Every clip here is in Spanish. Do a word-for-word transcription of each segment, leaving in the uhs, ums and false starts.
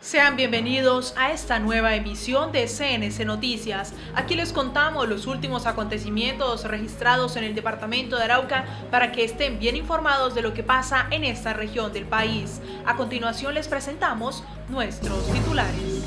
Sean bienvenidos a esta nueva emisión de C N C Noticias. Aquí les contamos los últimos acontecimientos registrados en el departamento de Arauca para que estén bien informados de lo que pasa en esta región del país. A continuación les presentamos nuestros titulares.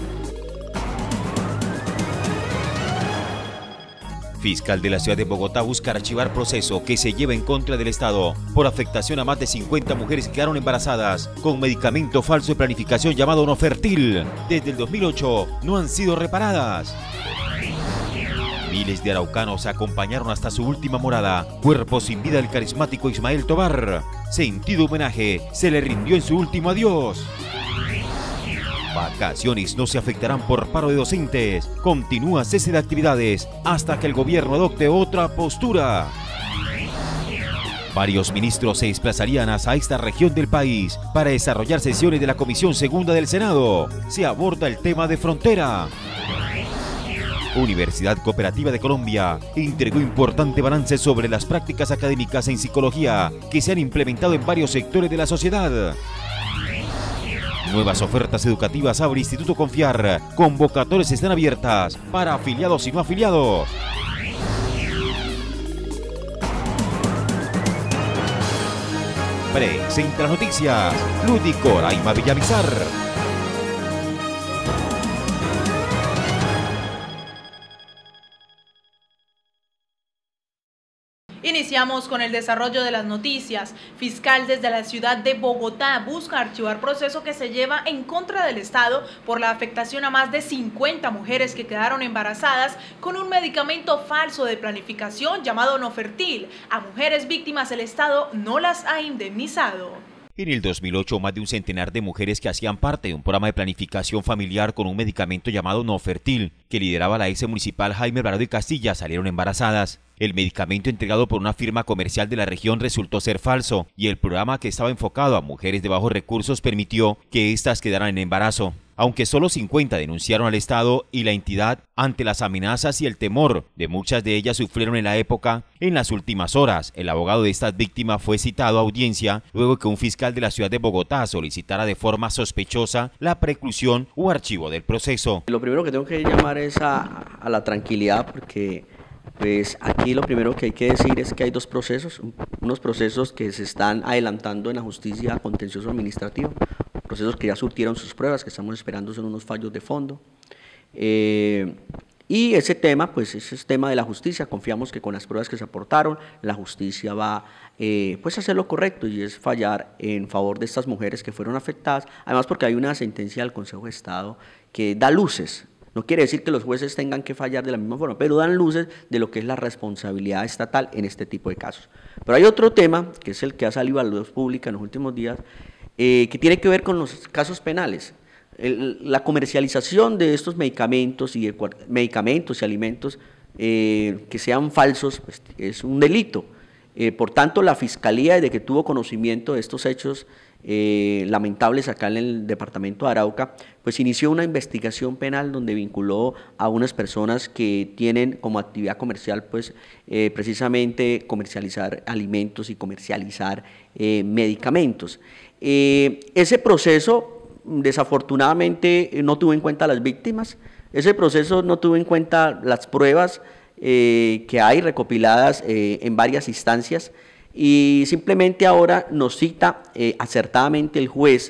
Fiscal de la ciudad de Bogotá busca archivar proceso que se lleva en contra del Estado por afectación a más de cincuenta mujeres que quedaron embarazadas con medicamento falso de planificación llamado Nofertil. Desde el dos mil ocho no han sido reparadas. Miles de araucanos acompañaron hasta su última morada. Cuerpo sin vida del carismático Ismael Tobar. Sentido homenaje se le rindió en su último adiós. Vacaciones no se afectarán por paro de docentes. Continúa cese de actividades hasta que el gobierno adopte otra postura. Varios ministros se desplazarían hasta esta región del país para desarrollar sesiones de la Comisión Segunda del Senado. Se aborda el tema de frontera. Universidad Cooperativa de Colombia entregó importante balance sobre las prácticas académicas en psicología que se han implementado en varios sectores de la sociedad. Nuevas ofertas educativas abre Instituto Confiar. Convocatorias están abiertas para afiliados y no afiliados. Presenta las noticias Ludy Coraima Villamizar. Iniciamos con el desarrollo de las noticias. Fiscal desde la ciudad de Bogotá busca archivar proceso que se lleva en contra del Estado por la afectación a más de cincuenta mujeres que quedaron embarazadas con un medicamento falso de planificación llamado Nofertil. A mujeres víctimas el Estado no las ha indemnizado. En el dos mil ocho, más de un centenar de mujeres que hacían parte de un programa de planificación familiar con un medicamento llamado Nofertil, que lideraba la ex municipal Jaime Alvarado y Castilla, salieron embarazadas. El medicamento entregado por una firma comercial de la región resultó ser falso, y el programa, que estaba enfocado a mujeres de bajos recursos, permitió que éstas quedaran en embarazo. Aunque solo cincuenta denunciaron al Estado y la entidad ante las amenazas y el temor de muchas de ellas sufrieron en la época, en las últimas horas, el abogado de estas víctimas fue citado a audiencia luego que un fiscal de la ciudad de Bogotá solicitara de forma sospechosa la preclusión o archivo del proceso. Lo primero que tengo que llamar es a, a la tranquilidad, porque pues aquí lo primero que hay que decir es que hay dos procesos, unos procesos que se están adelantando en la justicia contencioso administrativa, procesos que ya surtieron sus pruebas, que estamos esperando son unos fallos de fondo. Eh, y ese tema, pues ese es tema de la justicia, confiamos que con las pruebas que se aportaron, la justicia va eh, pues a hacer lo correcto, y es fallar en favor de estas mujeres que fueron afectadas, además porque hay una sentencia del Consejo de Estado que da luces. No quiere decir que los jueces tengan que fallar de la misma forma, pero dan luces de lo que es la responsabilidad estatal en este tipo de casos. Pero hay otro tema, que es el que ha salido a la luz pública en los últimos días, eh, que tiene que ver con los casos penales. El, la comercialización de estos medicamentos y de, medicamentos y alimentos eh, que sean falsos, pues, es un delito. Eh, por tanto, la Fiscalía, desde que tuvo conocimiento de estos hechos eh, lamentables acá en el departamento de Arauca, pues inició una investigación penal donde vinculó a unas personas que tienen como actividad comercial, pues eh, precisamente comercializar alimentos y comercializar eh, medicamentos. Eh, ese proceso, desafortunadamente, no tuvo en cuenta a las víctimas, ese proceso no tuvo en cuenta las pruebas Eh, que hay recopiladas eh, en varias instancias, y simplemente ahora nos cita eh, acertadamente el juez,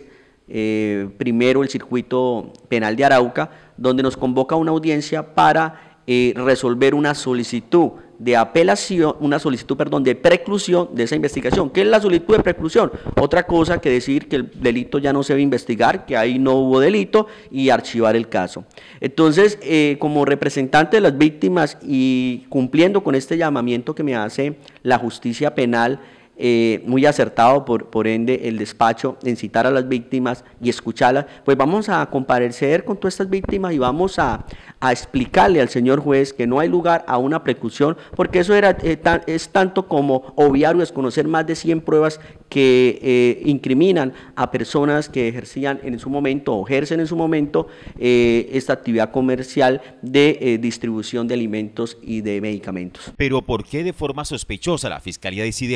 eh, primero el circuito penal de Arauca, donde nos convoca a una audiencia para eh, resolver una solicitud de apelación, una solicitud, perdón, de preclusión de esa investigación. ¿Qué es la solicitud de preclusión? Otra cosa que decir que el delito ya no se debe investigar, que ahí no hubo delito, y archivar el caso. Entonces, eh, como representante de las víctimas y cumpliendo con este llamamiento que me hace la justicia penal, Eh, muy acertado por, por ende el despacho en citar a las víctimas y escucharlas, pues vamos a comparecer con todas estas víctimas y vamos a, a explicarle al señor juez que no hay lugar a una preclusión, porque eso era, eh, tan, es tanto como obviar o desconocer más de cien pruebas que eh, incriminan a personas que ejercían en su momento o ejercen en su momento eh, esta actividad comercial de eh, distribución de alimentos y de medicamentos. Pero ¿por qué de forma sospechosa la Fiscalía decide precluir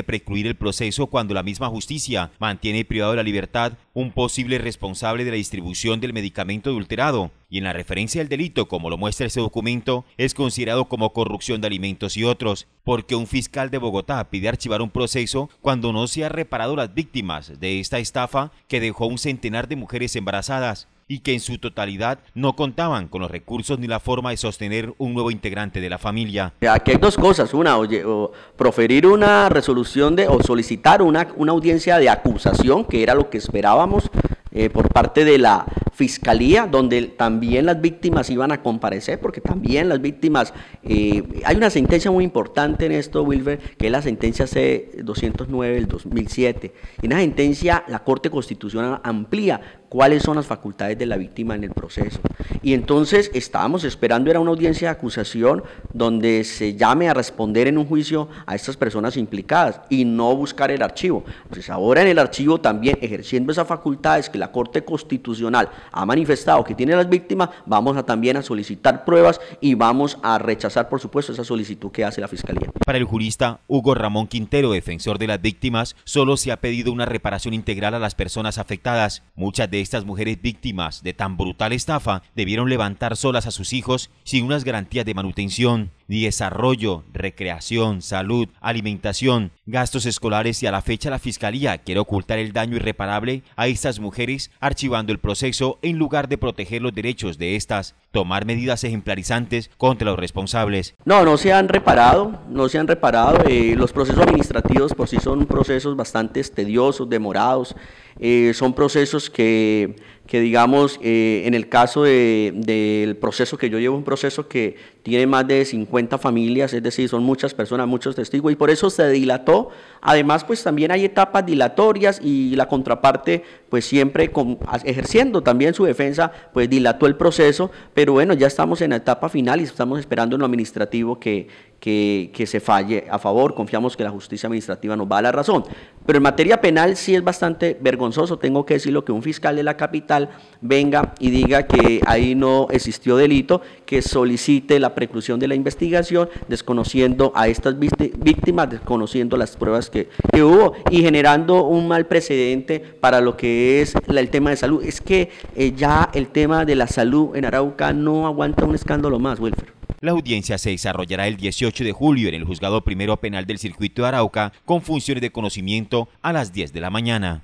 el proceso cuando la misma justicia mantiene privado de la libertad un posible responsable de la distribución del medicamento adulterado, y en la referencia al delito, como lo muestra ese documento, es considerado como corrupción de alimentos y otros, porque un fiscal de Bogotá pide archivar un proceso cuando no se ha reparado las víctimas de esta estafa que dejó un centenar de mujeres embarazadas y que en su totalidad no contaban con los recursos ni la forma de sostener un nuevo integrante de la familia. Aquí hay dos cosas, una, oye, o proferir una resolución de, o solicitar una, una audiencia de acusación, que era lo que esperábamos eh, por parte de la Fiscalía, donde también las víctimas iban a comparecer, porque también las víctimas, eh, hay una sentencia muy importante en esto, Wilber, que es la sentencia C doscientos nueve del dos mil siete, y en esa sentencia la Corte Constitucional amplía cuáles son las facultades de la víctima en el proceso. Y entonces estábamos esperando, era una audiencia de acusación donde se llame a responder en un juicio a estas personas implicadas y no buscar el archivo. Entonces ahora en el archivo también, ejerciendo esas facultades que la Corte Constitucional ha manifestado que tiene las víctimas, vamos a también a solicitar pruebas y vamos a rechazar, por supuesto, esa solicitud que hace la Fiscalía. Para el jurista Hugo Ramón Quintero, defensor de las víctimas, solo se ha pedido una reparación integral a las personas afectadas. Muchas de estas mujeres víctimas de tan brutal estafa debieron levantar solas a sus hijos sin unas garantías de manutención, ni desarrollo, recreación, salud, alimentación, gastos escolares, y a la fecha la Fiscalía quiere ocultar el daño irreparable a estas mujeres archivando el proceso en lugar de proteger los derechos de estas, tomar medidas ejemplarizantes contra los responsables. No, no se han reparado, no se han reparado, eh, los procesos administrativos por sí son procesos bastante tediosos, demorados, eh, son procesos que, que digamos, eh, en el caso de, del proceso que yo llevo, un proceso que tiene más de cincuenta familias, es decir, son muchas personas, muchos testigos, y por eso se dilató. Además, pues también hay etapas dilatorias y la contraparte, pues siempre con, ejerciendo también su defensa, pues dilató el proceso, pero bueno, ya estamos en la etapa final y estamos esperando en lo administrativo que, que, que se falle a favor. Confiamos que la justicia administrativa nos va a dar la razón, pero en materia penal sí es bastante vergonzoso, tengo que decirlo, que un fiscal de la capital venga y diga que ahí no existió delito, que solicite la preclusión de la investigación, desconociendo a estas víctimas, desconociendo las pruebas que, que hubo y generando un mal precedente para lo que es la, el tema de salud. Es que eh, ya el tema de la salud en Arauca no aguanta un escándalo más, Wilfer. La audiencia se desarrollará el dieciocho de julio en el Juzgado Primero Penal del Circuito de Arauca, con funciones de conocimiento a las diez de la mañana.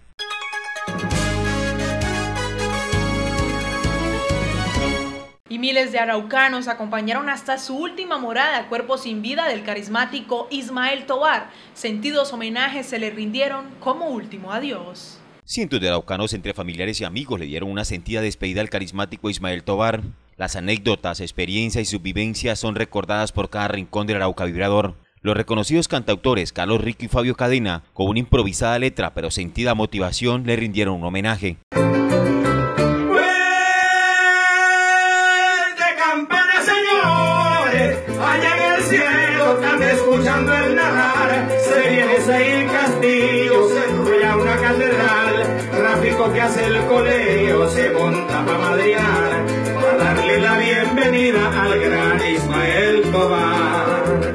Y miles de araucanos acompañaron hasta su última morada, cuerpo sin vida del carismático Ismael Tovar. Sentidos homenajes se le rindieron como último adiós. Cientos de araucanos, entre familiares y amigos, le dieron una sentida despedida al carismático Ismael Tovar. Las anécdotas, experiencias y sus vivencias son recordadas por cada rincón del Arauca vibrador. Los reconocidos cantautores Carlos Rico y Fabio Cadena, con una improvisada letra pero sentida motivación, le rindieron un homenaje. Allá en el cielo están escuchando el narrar, se viene Seil Castillo, se enrolla una catedral, tráfico que hace el colegio, se monta para madrinar, para darle la bienvenida al gran Ismael Tovar.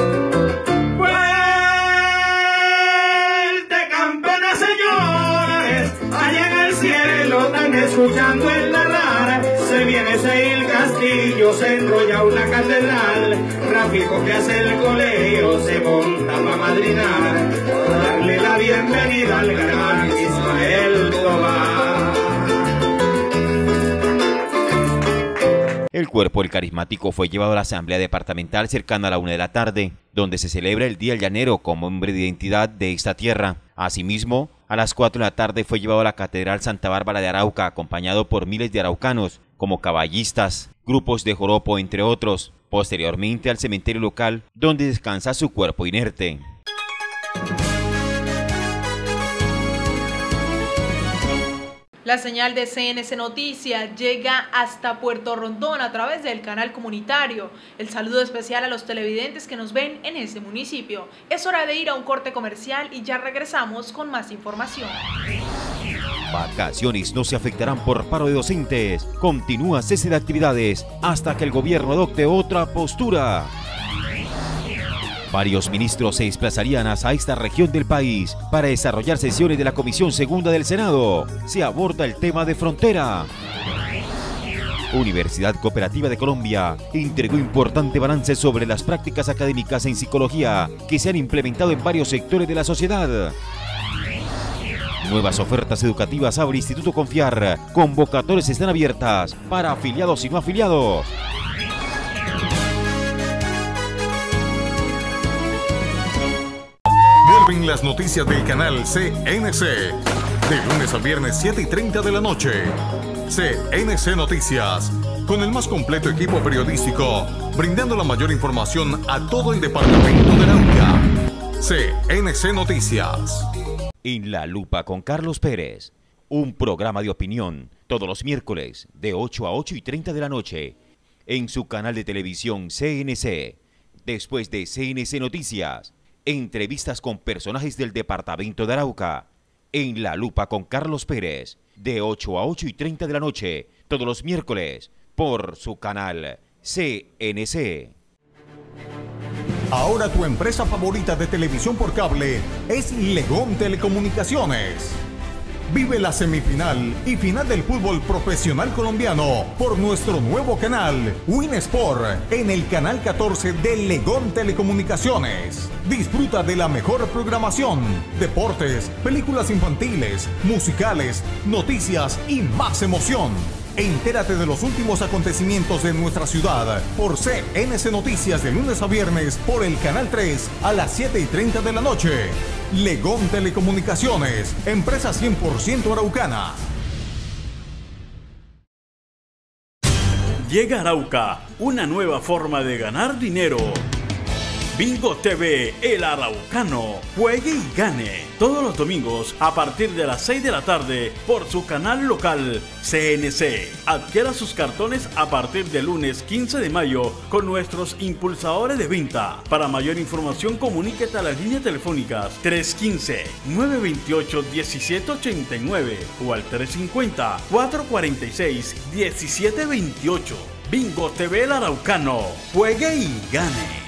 Fuerte campana, señores, allá en el cielo están escuchando el narrar, se viene Seil Castillo, se enrolla una catedral, tráfico que hace el colegio, se monta para madrinar, para darle la bienvenida al gran Ismael Tovar. El cuerpo del carismático fue llevado a la Asamblea Departamental cercana a la una de la tarde, donde se celebra el Día del Llanero como hombre de identidad de esta tierra. Asimismo, a las cuatro de la tarde fue llevado a la Catedral Santa Bárbara de Arauca, acompañado por miles de araucanos, como caballistas, grupos de joropo, entre otros. Posteriormente al cementerio local, donde descansa su cuerpo inerte. La señal de C N C Noticias llega hasta Puerto Rondón a través del canal comunitario. El saludo especial a los televidentes que nos ven en ese municipio. Es hora de ir a un corte comercial y ya regresamos con más información. Vacaciones no se afectarán por paro de docentes. Continúa cese de actividades hasta que el gobierno adopte otra postura. Varios ministros se desplazarían hasta esta región del país para desarrollar sesiones de la Comisión Segunda del Senado. Se aborda el tema de frontera. Universidad Cooperativa de Colombia entregó importante balance sobre las prácticas académicas en psicología que se han implementado en varios sectores de la sociedad. Nuevas ofertas educativas abre Instituto Confiar. Convocatorias están abiertas para afiliados y no afiliados. Vuelven las noticias del canal C N C. De lunes a viernes, siete y treinta de la noche. C N C Noticias. Con el más completo equipo periodístico, brindando la mayor información a todo el departamento de Arauca. C N C Noticias. En la Lupa con Carlos Pérez, un programa de opinión todos los miércoles de ocho a ocho y treinta de la noche en su canal de televisión C N C. Después de C N C Noticias, entrevistas con personajes del departamento de Arauca. En la Lupa con Carlos Pérez, de ocho a ocho y treinta de la noche todos los miércoles por su canal C N C. Ahora tu empresa favorita de televisión por cable es Legón Telecomunicaciones. Vive la semifinal y final del fútbol profesional colombiano por nuestro nuevo canal Win Sport en el canal catorce de Legón Telecomunicaciones. Disfruta de la mejor programación, deportes, películas infantiles, musicales, noticias y más emoción. Entérate de los últimos acontecimientos de nuestra ciudad por C N C Noticias de lunes a viernes por el canal tres a las siete y treinta de la noche. Legón Telecomunicaciones, empresa cien por ciento araucana. Llega a Arauca una nueva forma de ganar dinero. Bingo T V, el araucano, juegue y gane. Todos los domingos a partir de las seis de la tarde por su canal local C N C. Adquiera sus cartones a partir del lunes quince de mayo con nuestros impulsadores de venta. Para mayor información comuníquete a las líneas telefónicas tres uno cinco, nueve dos ocho, uno siete ocho nueve o al tres cinco cero, cuatro cuatro seis, uno siete dos ocho. Bingo T V, el araucano, juegue y gane.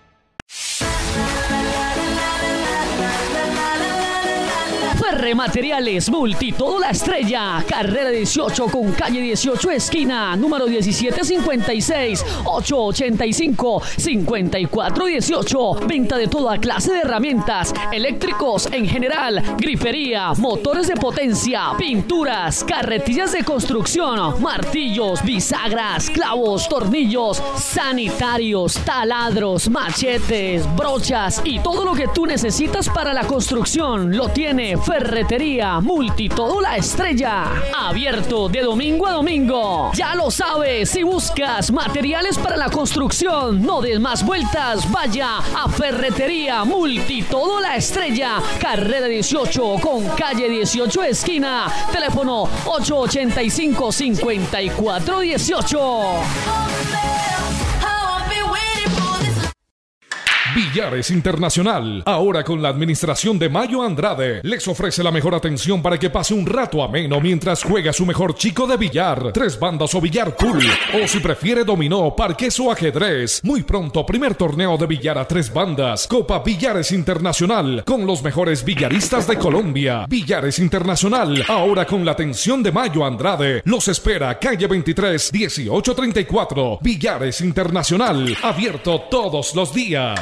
Materiales Multitodo La Estrella, carrera dieciocho con calle dieciocho esquina, número diecisiete cincuenta y seis, ochocientos ochenta y cinco, cincuenta y cuatro dieciocho. Venta de toda clase de herramientas, eléctricos en general, grifería, motores de potencia, pinturas, carretillas de construcción, martillos, bisagras, clavos, tornillos, sanitarios, taladros, machetes, brochas y todo lo que tú necesitas para la construcción lo tiene Ferretería Multitodo La Estrella, abierto de domingo a domingo. Ya lo sabes, si buscas materiales para la construcción, no des más vueltas, vaya a Ferretería Multitodo La Estrella, carrera dieciocho con calle dieciocho esquina, teléfono ocho ochenta y cinco, cincuenta y cuatro dieciocho. Billares Internacional, ahora con la administración de Mayo Andrade, les ofrece la mejor atención para que pase un rato ameno mientras juega su mejor chico de billar, tres bandas o billar pool, o si prefiere dominó, parqués o ajedrez. Muy pronto, primer torneo de billar a tres bandas, Copa Billares Internacional, con los mejores billaristas de Colombia. Billares Internacional, ahora con la atención de Mayo Andrade, los espera calle veintitrés, dieciocho treinta y cuatro. Billares Internacional, abierto todos los días.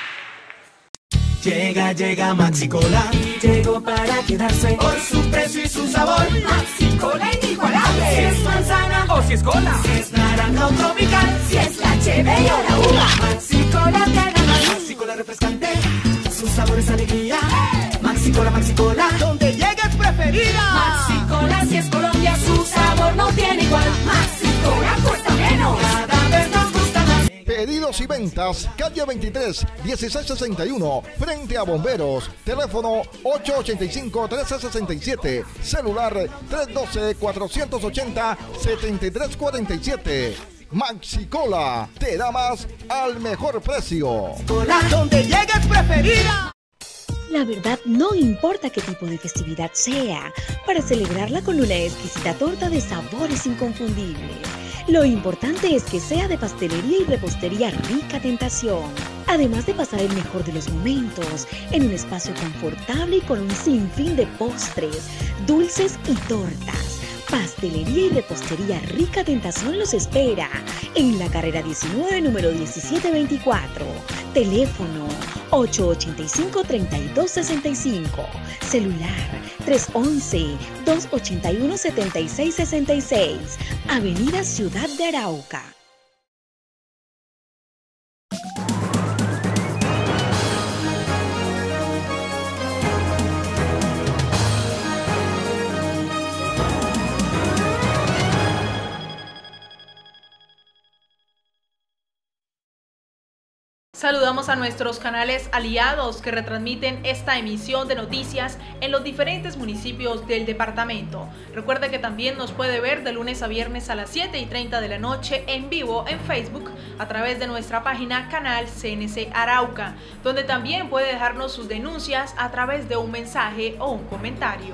Llega, llega Maxi Cola, llegó para quedarse por su precio y su sabor. Maxi Cola inigualable. Si es manzana o si es cola, si es naranja o tropical, si es la cheve o la uva. Maxi Cola te gana más. Maxi Cola refrescante, su sabor es alegría. Maxi Cola, Maxi Cola, donde llegues preferida. Maxi Cola, si es Colombia, su sabor no tiene igual. Maxi Cola cuesta menos, cada vez nos gusta más. Pedidos y ventas, calle veintitrés, dieciséis sesenta y uno, frente a Bomberos. Teléfono ocho ochenta y cinco, trece sesenta y siete. Celular tres uno dos, cuatro ocho cero, siete tres cuatro siete. Maxi Cola, te da más al mejor precio. Cola, donde llegues preferida. La verdad, no importa qué tipo de festividad sea, para celebrarla con una exquisita torta de sabores inconfundibles. Lo importante es que sea de pastelería y repostería Rica Tentación. además de pasar el mejor de los momentos en un espacio confortable y con un sinfín de postres, dulces y tortas. Pastelería y repostería Rica Tentación los espera en la carrera diecinueve, número diecisiete veinticuatro. Teléfono ocho ocho cinco, tres dos seis cinco. Celular tres once, dos ochenta y uno, setenta y seis sesenta y seis. Avenida Ciudad de Arauca. Saludamos a nuestros canales aliados que retransmiten esta emisión de noticias en los diferentes municipios del departamento. Recuerde que también nos puede ver de lunes a viernes a las siete y treinta de la noche en vivo en Facebook a través de nuestra página canal C N C Arauca, donde también puede dejarnos sus denuncias a través de un mensaje o un comentario.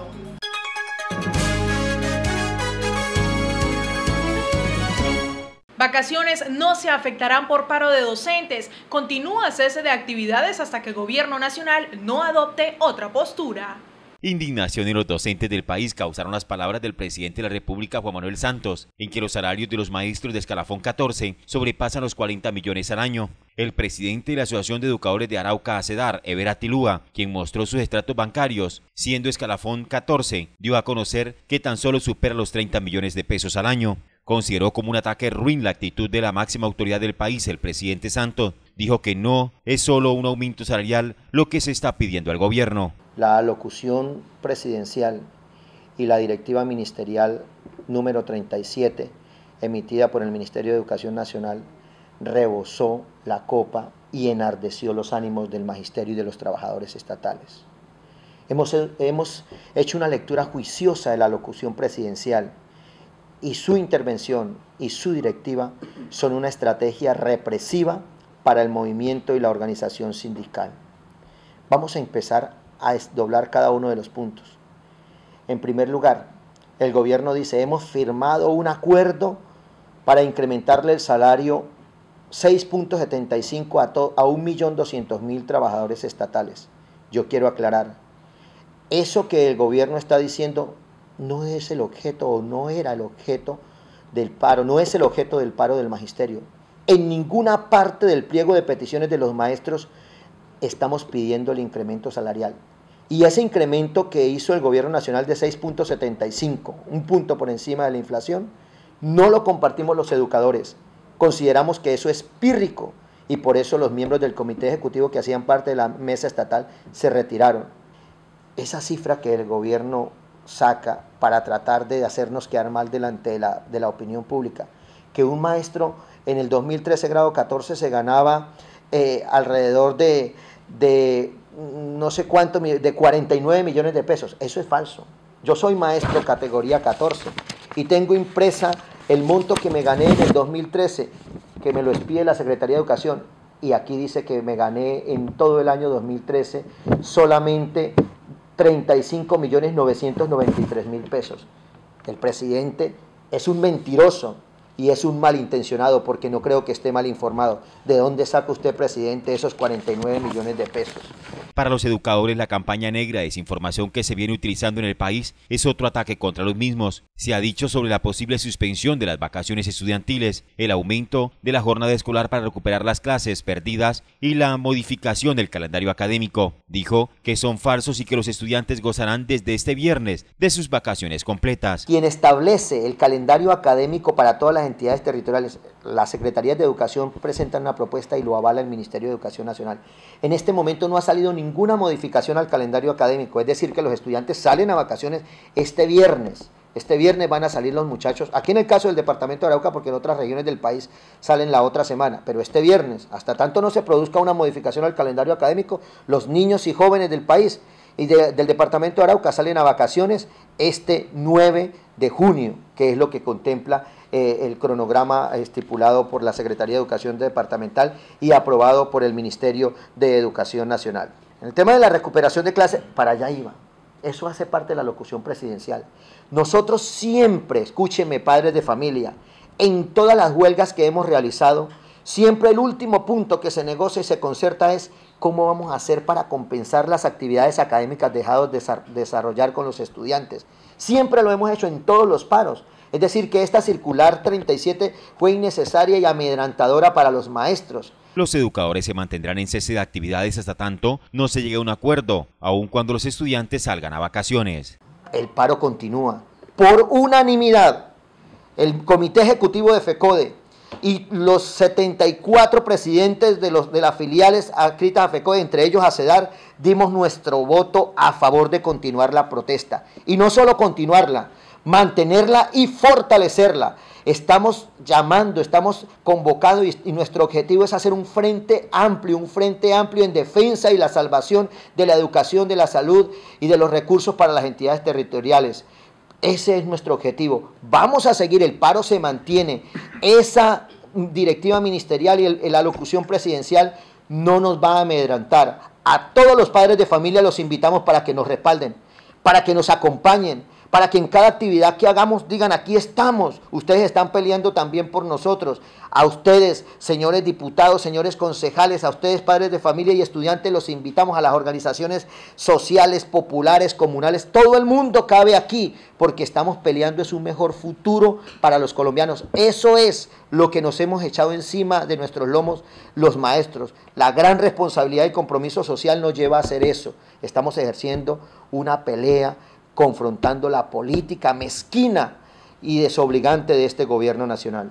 Vacaciones no se afectarán por paro de docentes. Continúa cese de actividades hasta que el gobierno nacional no adopte otra postura. Indignación en los docentes del país causaron las palabras del presidente de la República, Juan Manuel Santos, en que los salarios de los maestros de escalafón catorce sobrepasan los cuarenta millones al año. El presidente de la Asociación de Educadores de Arauca, ACEDAR, Ever Atilúa, quien mostró sus estratos bancarios, siendo escalafón catorce, dio a conocer que tan solo supera los treinta millones de pesos al año. Consideró como un ataque ruin la actitud de la máxima autoridad del país. El presidente Santos dijo que no es solo un aumento salarial lo que se está pidiendo al gobierno. La alocución presidencial y la directiva ministerial número treinta y siete, emitida por el Ministerio de Educación Nacional, rebosó la copa y enardeció los ánimos del magisterio y de los trabajadores estatales. Hemos, hemos hecho una lectura juiciosa de la alocución presidencial, y su intervención y su directiva son una estrategia represiva para el movimiento y la organización sindical. Vamos a empezar a desdoblar cada uno de los puntos. En primer lugar, el gobierno dice, hemos firmado un acuerdo para incrementarle el salario seis punto setenta y cinco a, a un millón doscientos mil trabajadores estatales. Yo quiero aclarar, eso que el gobierno está diciendo no es el objeto o no era el objeto del paro, no es el objeto del paro del magisterio. En ninguna parte del pliego de peticiones de los maestros estamos pidiendo el incremento salarial. Y ese incremento que hizo el gobierno nacional de seis punto setenta y cinco, un punto por encima de la inflación, no lo compartimos los educadores. Consideramos que eso es pírrico y por eso los miembros del comité ejecutivo que hacían parte de la mesa estatal se retiraron. Esa cifra que el gobierno saca para tratar de hacernos quedar mal delante de la, de la opinión pública, que un maestro en el dos mil trece grado catorce se ganaba eh, alrededor de, de no sé cuánto, de cuarenta y nueve millones de pesos. Eso es falso. Yo soy maestro categoría catorce y tengo impresa el monto que me gané en el dos mil trece, que me lo expide la Secretaría de Educación, y aquí dice que me gané en todo el año dos mil trece solamente treinta y cinco millones novecientos noventa y tres mil pesos. El presidente es un mentiroso y es un malintencionado, porque no creo que esté mal informado. ¿De dónde saca usted, presidente, esos cuarenta y nueve millones de pesos? Para los educadores, la campaña negra de desinformación que se viene utilizando en el país es otro ataque contra los mismos. Se ha dicho sobre la posible suspensión de las vacaciones estudiantiles, el aumento de la jornada escolar para recuperar las clases perdidas y la modificación del calendario académico. Dijo que son falsos y que los estudiantes gozarán desde este viernes de sus vacaciones completas. Quien establece el calendario académico para todas las entidades territoriales, las secretarías de educación presentan una propuesta y lo avala el Ministerio de Educación Nacional. En este momento no ha salido ninguna modificación al calendario académico, es decir, que los estudiantes salen a vacaciones este viernes. Este viernes van a salir los muchachos, aquí en el caso del departamento de Arauca, porque en otras regiones del país salen la otra semana, pero este viernes, hasta tanto no se produzca una modificación al calendario académico, los niños y jóvenes del país y de, del departamento de Arauca salen a vacaciones este nueve de junio, que es lo que contempla eh, el cronograma estipulado por la Secretaría de Educación Departamental y aprobado por el Ministerio de Educación Nacional. En el tema de la recuperación de clases, para allá iba. Eso hace parte de la locución presidencial. Nosotros siempre, escúchenme, padres de familia, en todas las huelgas que hemos realizado, Siempre el último punto que se negocia y se concerta es cómo vamos a hacer para compensar las actividades académicas dejadas de desarrollar con los estudiantes. Siempre lo hemos hecho en todos los paros. Es decir, que esta circular treinta y siete fue innecesaria y amedrantadora para los maestros. Los educadores se mantendrán en cese de actividades hasta tanto no se llegue a un acuerdo, aun cuando los estudiantes salgan a vacaciones. El paro continúa. Por unanimidad, el Comité Ejecutivo de FECODE y los setenta y cuatro presidentes de, los, de las filiales adscritas a FECODE, entre ellos a CEDAR, dimos nuestro voto a favor de continuar la protesta. Y no solo continuarla, mantenerla y fortalecerla. Estamos llamando, estamos convocando y, y nuestro objetivo es hacer un frente amplio, un frente amplio en defensa y la salvación de la educación, de la salud y de los recursos para las entidades territoriales. Ese es nuestro objetivo. Vamos a seguir, el paro se mantiene. Esa directiva ministerial y el, la locución presidencial no nos va a amedrantar. A todos los padres de familia los invitamos para que nos respalden, para que nos acompañen, para que en cada actividad que hagamos digan, aquí estamos, ustedes están peleando también por nosotros. A ustedes, señores diputados, señores concejales, a ustedes, padres de familia y estudiantes, los invitamos, a las organizaciones sociales, populares, comunales, todo el mundo cabe aquí, porque estamos peleando es un mejor futuro para los colombianos. Eso es lo que nos hemos echado encima de nuestros lomos los maestros. La gran responsabilidad y compromiso social nos lleva a hacer eso. Estamos ejerciendo una pelea, confrontando la política mezquina y desobligante de este gobierno nacional.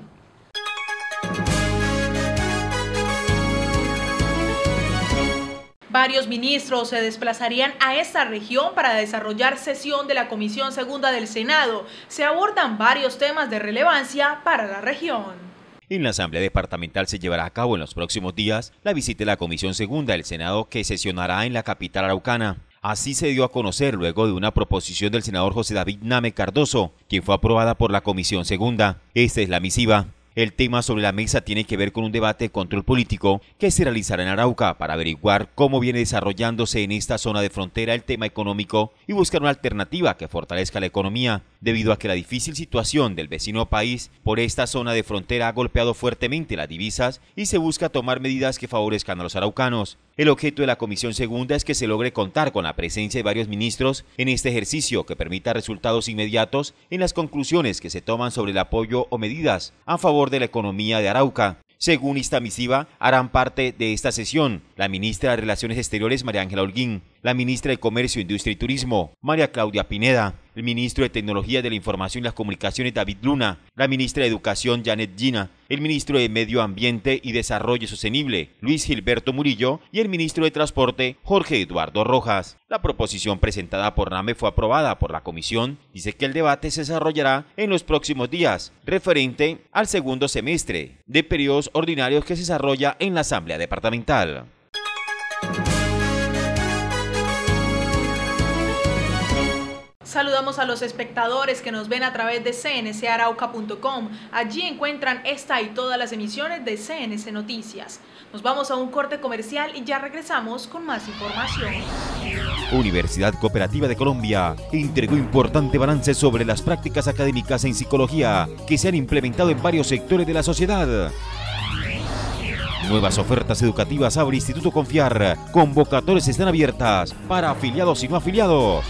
Varios ministros se desplazarían a esta región para desarrollar sesión de la Comisión Segunda del Senado. Se abordan varios temas de relevancia para la región. En la Asamblea Departamental se llevará a cabo en los próximos días la visita de la Comisión Segunda del Senado, que sesionará en la capital araucana. Así se dio a conocer luego de una proposición del senador José David Name Cardoso, quien fue aprobada por la Comisión Segunda. Esta es la misiva. El tema sobre la mesa tiene que ver con un debate de control político que se realizará en Arauca para averiguar cómo viene desarrollándose en esta zona de frontera el tema económico y buscar una alternativa que fortalezca la economía, debido a que la difícil situación del vecino país por esta zona de frontera ha golpeado fuertemente las divisas y se busca tomar medidas que favorezcan a los araucanos. El objeto de la Comisión Segunda es que se logre contar con la presencia de varios ministros en este ejercicio que permita resultados inmediatos en las conclusiones que se toman sobre el apoyo o medidas a favor de la economía de Arauca. Según esta misiva, harán parte de esta sesión la ministra de Relaciones Exteriores, María Ángela Holguín, la ministra de Comercio, Industria y Turismo, María Claudia Pineda, el ministro de Tecnología de la Información y las Comunicaciones, David Luna, la ministra de Educación, Janet Gina, el ministro de Medio Ambiente y Desarrollo Sostenible, Luis Gilberto Murillo, y el ministro de Transporte, Jorge Eduardo Rojas. La proposición presentada por Name fue aprobada por la comisión. Dice que el debate se desarrollará en los próximos días, referente al segundo semestre de periodos ordinarios que se desarrolla en la Asamblea Departamental. Saludamos a los espectadores que nos ven a través de c n c arauca punto com. Allí encuentran esta y todas las emisiones de C N C Noticias. Nos vamos a un corte comercial y ya regresamos con más información. Universidad Cooperativa de Colombia entregó importante balance sobre las prácticas académicas en psicología que se han implementado en varios sectores de la sociedad. Nuevas ofertas educativas abre Instituto Confiar. Convocatorias están abiertas para afiliados y no afiliados.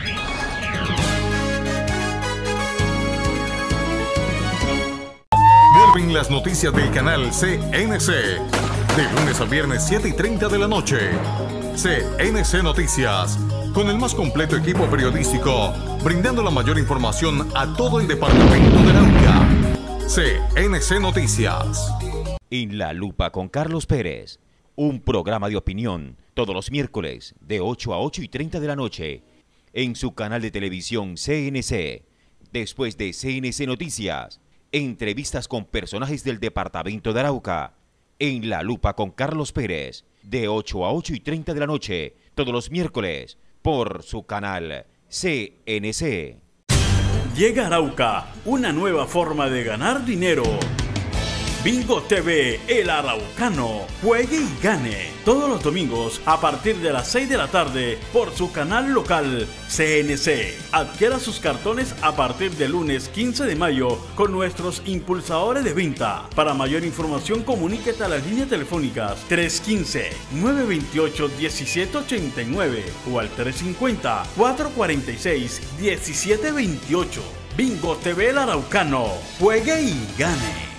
Vuelven las noticias del canal C N C. De lunes a viernes, siete y treinta de la noche. C N C Noticias. Con el más completo equipo periodístico, brindando la mayor información a todo el departamento de Arauca. C N C Noticias. En la Lupa con Carlos Pérez. Un programa de opinión todos los miércoles de ocho a ocho y treinta de la noche. En su canal de televisión C N C. Después de C N C Noticias. Entrevistas con personajes del departamento de Arauca. En la Lupa con Carlos Pérez, de ocho a ocho y treinta de la noche, todos los miércoles, por su canal C N C. Llega a Arauca una nueva forma de ganar dinero. Bingo T V El Araucano, juegue y gane. Todos los domingos a partir de las seis de la tarde por su canal local C N C. Adquiera sus cartones a partir del lunes quince de mayo con nuestros impulsadores de venta. Para mayor información comuníquete a las líneas telefónicas tres uno cinco, nueve dos ocho, uno siete ocho nueve o al tres cinco cero, cuatro cuatro seis, uno siete dos ocho. Bingo T V El Araucano, juegue y gane.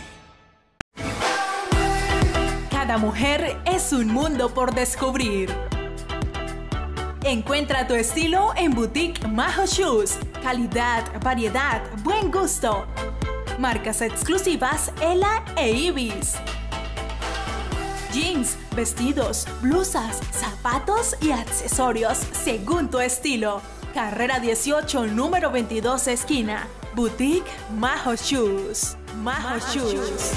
Cada mujer es un mundo por descubrir. Encuentra tu estilo en Boutique Majo Shoes. Calidad, variedad, buen gusto. Marcas exclusivas Ela e Ibis. Jeans, vestidos, blusas, zapatos y accesorios según tu estilo. Carrera dieciocho, número veintidós, esquina. Boutique Majo Shoes. Majo Shoes.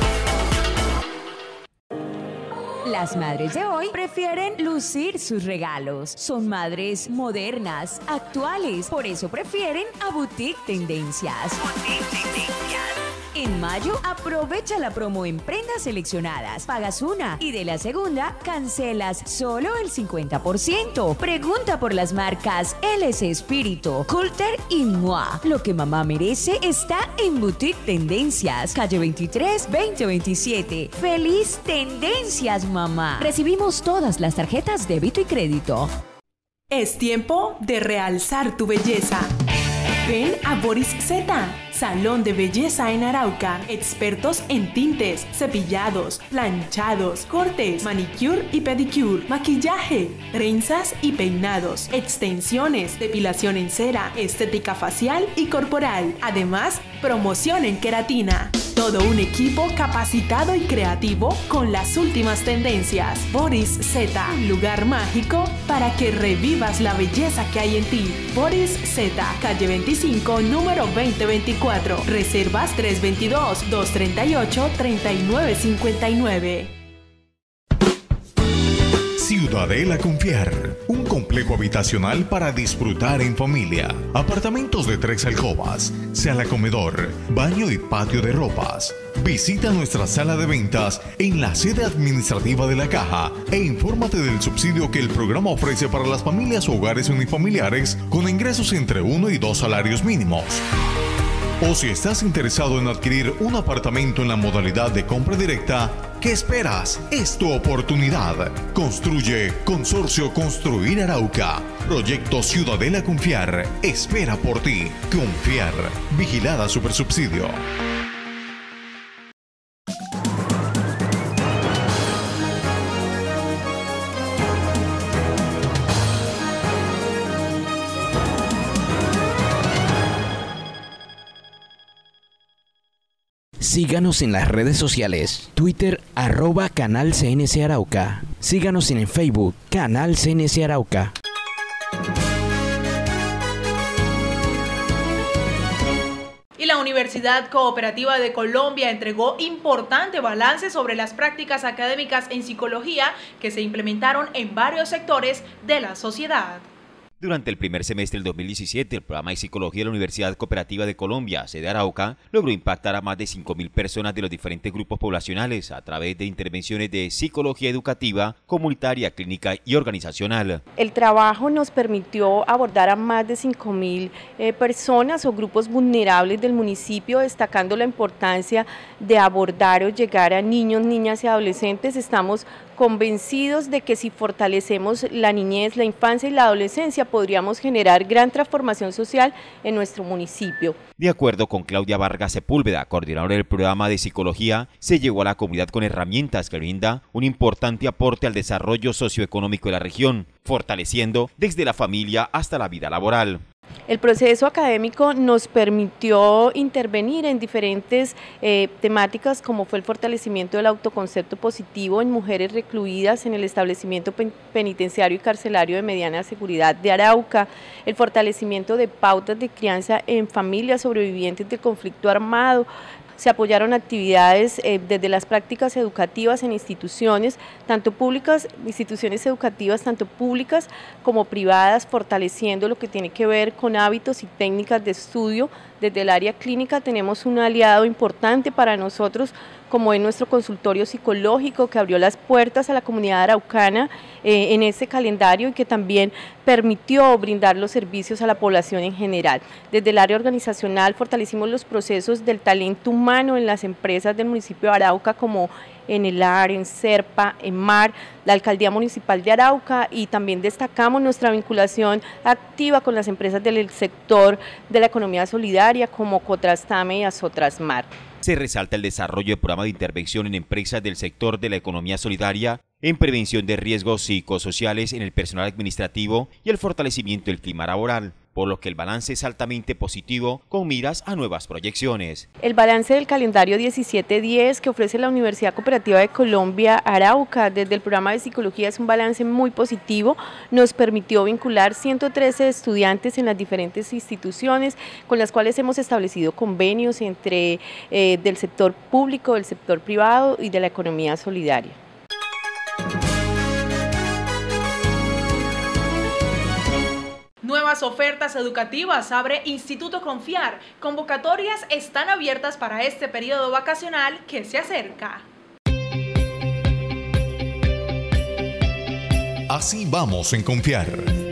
Las madres de hoy prefieren lucir sus regalos. Son madres modernas, actuales. Por eso prefieren a Boutique Tendencias. Boutique Tendencias. En mayo, aprovecha la promo en prendas seleccionadas. Pagas una y de la segunda, cancelas solo el cincuenta por ciento. Pregunta por las marcas L S Espíritu, Coulter y Moi. Lo que mamá merece está en Boutique Tendencias, calle veintitrés, veinte veintisiete. ¡Feliz Tendencias, mamá! Recibimos todas las tarjetas débito y crédito. Es tiempo de realzar tu belleza. Ven a Boris Z, salón de belleza en Arauca. Expertos en tintes, cepillados, planchados, cortes, manicure y pedicure, maquillaje, trenzas y peinados, extensiones, depilación en cera, estética facial y corporal. Además, promoción en queratina. Todo un equipo capacitado y creativo con las últimas tendencias. Boris Z, lugar mágico para que revivas la belleza que hay en ti. Boris Z, calle veinticinco, número veinte veinticuatro. Reservas tres dos dos, dos tres ocho, tres nueve cinco nueve. Ciudadela Confiar, un complejo habitacional para disfrutar en familia. Apartamentos de tres alcobas, sala comedor, baño y patio de ropas. Visita nuestra sala de ventas en la sede administrativa de la Caja e infórmate del subsidio que el programa ofrece para las familias o hogares unifamiliares con ingresos entre uno y dos salarios mínimos. O si estás interesado en adquirir un apartamento en la modalidad de compra directa, ¿qué esperas? Es tu oportunidad. Construye Consorcio Construir Arauca. Proyecto Ciudadela Confiar. Espera por ti. Confiar. Vigilada Supersubsidio. Síganos en las redes sociales, Twitter, arroba Canal C N C Arauca. Síganos en Facebook, Canal C N C Arauca. Y la Universidad Cooperativa de Colombia entregó importante balance sobre las prácticas académicas en psicología que se implementaron en varios sectores de la sociedad. Durante el primer semestre del dos mil diecisiete, el programa de psicología de la Universidad Cooperativa de Colombia, sede Arauca, logró impactar a más de cinco mil personas de los diferentes grupos poblacionales a través de intervenciones de psicología educativa, comunitaria, clínica y organizacional. El trabajo nos permitió abordar a más de cinco mil eh, personas o grupos vulnerables del municipio, destacando la importancia de abordar o llegar a niños, niñas y adolescentes. Estamos convencidos de que si fortalecemos la niñez, la infancia y la adolescencia, podríamos generar gran transformación social en nuestro municipio. De acuerdo con Claudia Vargas Sepúlveda, coordinadora del programa de psicología, se llegó a la comunidad con herramientas que brinda un importante aporte al desarrollo socioeconómico de la región, fortaleciendo desde la familia hasta la vida laboral. El proceso académico nos permitió intervenir en diferentes eh, temáticas como fue el fortalecimiento del autoconcepto positivo en mujeres recluidas en el establecimiento pen penitenciario y carcelario de mediana seguridad de Arauca, el fortalecimiento de pautas de crianza en familias sobrevivientes del conflicto armado. Se apoyaron actividades eh, desde las prácticas educativas en instituciones, tanto públicas, instituciones educativas tanto públicas como privadas, fortaleciendo lo que tiene que ver con hábitos y técnicas de estudio Desde el área clínica tenemos un aliado importante para nosotros, como es nuestro consultorio psicológico, que abrió las puertas a la comunidad araucana eh, en ese calendario y que también permitió brindar los servicios a la población en general. Desde el área organizacional fortalecimos los procesos del talento humano en las empresas del municipio de Arauca, como en el A R, en SERPA, en M A R, la Alcaldía Municipal de Arauca, y también destacamos nuestra vinculación activa con las empresas del sector de la economía solidaria, como Cotrastame y Azotrasmar. Se resalta el desarrollo de programas de intervención en empresas del sector de la economía solidaria, en prevención de riesgos psicosociales en el personal administrativo y el fortalecimiento del clima laboral, por lo que el balance es altamente positivo con miras a nuevas proyecciones. El balance del calendario diecisiete diez que ofrece la Universidad Cooperativa de Colombia Arauca desde el programa de psicología es un balance muy positivo. Nos permitió vincular ciento trece estudiantes en las diferentes instituciones con las cuales hemos establecido convenios entre eh, del sector público, del sector privado y de la economía solidaria. Nuevas ofertas educativas abre Instituto Confiar. Convocatorias están abiertas para este periodo vacacional que se acerca. Así vamos en Confiar.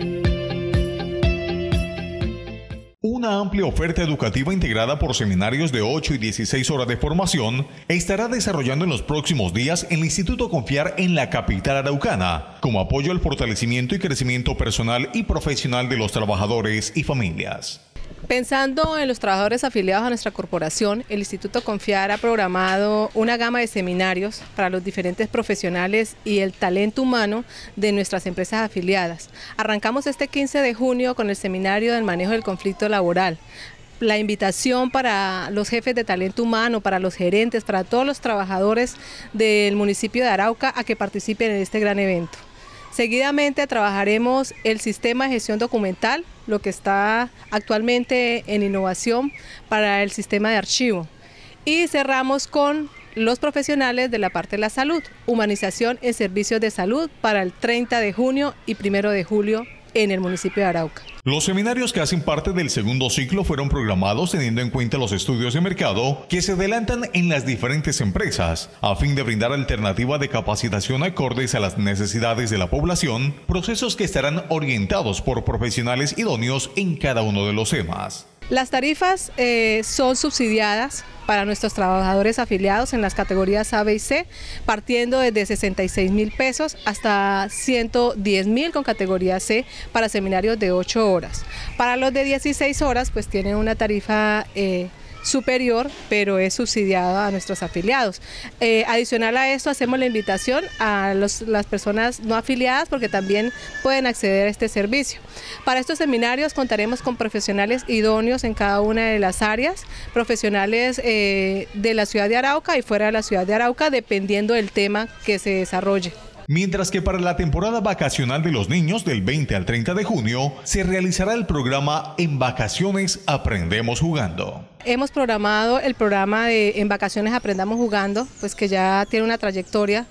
Una amplia oferta educativa integrada por seminarios de ocho y dieciséis horas de formación estará desarrollando en los próximos días el Instituto Confiar en la capital araucana, como apoyo al fortalecimiento y crecimiento personal y profesional de los trabajadores y familias. Pensando en los trabajadores afiliados a nuestra corporación, el Instituto Confiar ha programado una gama de seminarios para los diferentes profesionales y el talento humano de nuestras empresas afiliadas. Arrancamos este quince de junio con el seminario del manejo del conflicto laboral. La invitación para los jefes de talento humano, para los gerentes, para todos los trabajadores del municipio de Arauca a que participen en este gran evento. Seguidamente trabajaremos el sistema de gestión documental, lo que está actualmente en innovación para el sistema de archivo. Y cerramos con los profesionales de la parte de la salud, humanización en servicios de salud para el treinta de junio y primero de julio en el municipio de Arauca. Los seminarios que hacen parte del segundo ciclo fueron programados teniendo en cuenta los estudios de mercado que se adelantan en las diferentes empresas, a fin de brindar alternativa de capacitación acordes a las necesidades de la población, procesos que estarán orientados por profesionales idóneos en cada uno de los temas. Las tarifas eh, son subsidiadas para nuestros trabajadores afiliados en las categorías A, B y C, partiendo desde sesenta y seis mil pesos hasta ciento diez mil con categoría C para seminarios de ocho horas. Para los de dieciséis horas, pues tienen una tarifa eh, superior, pero es subsidiada a nuestros afiliados. Eh, adicional a esto, hacemos la invitación a los, las personas no afiliadas porque también pueden acceder a este servicio. Para estos seminarios contaremos con profesionales idóneos en cada una de las áreas, profesionales eh, de la ciudad de Arauca y fuera de la ciudad de Arauca, dependiendo del tema que se desarrolle. Mientras que para la temporada vacacional de los niños del veinte al treinta de junio se realizará el programa En Vacaciones Aprendemos Jugando. Hemos programado el programa de En Vacaciones Aprendamos Jugando, pues que ya tiene una trayectoria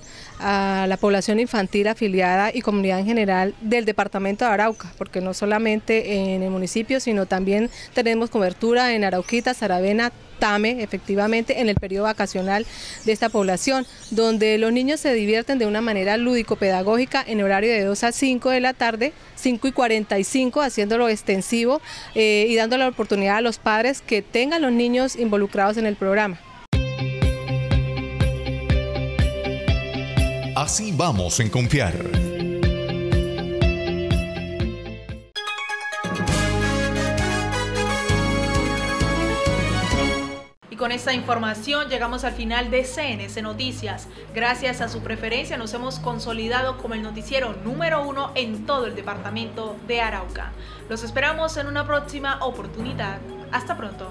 a la población infantil afiliada y comunidad en general del departamento de Arauca, porque no solamente en el municipio, sino también tenemos cobertura en Arauquita, Saravena, Tame, efectivamente, en el periodo vacacional de esta población, donde los niños se divierten de una manera lúdico-pedagógica en horario de dos a cinco de la tarde, cinco y cuarenta y cinco, haciéndolo extensivo eh, y dando la oportunidad a los padres que tengan los niños involucrados en el programa. Así vamos en Confiar. Con esta información llegamos al final de C N C Noticias. Gracias a su preferencia nos hemos consolidado como el noticiero número uno en todo el departamento de Arauca. Los esperamos en una próxima oportunidad. Hasta pronto.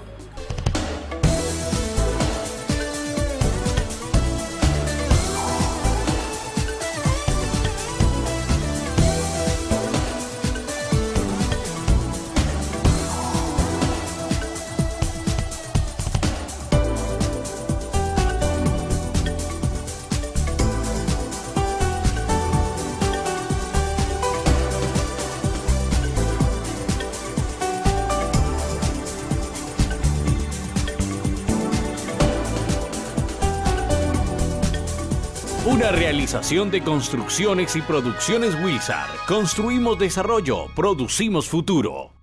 Una realización de Construcciones y Producciones Wilsar. Construimos desarrollo, producimos futuro.